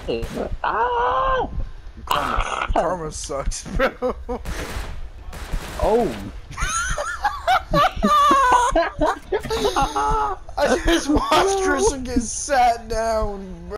Ah! Karma sucks, bro. Oh! I just watched Tristan get sat down, bro.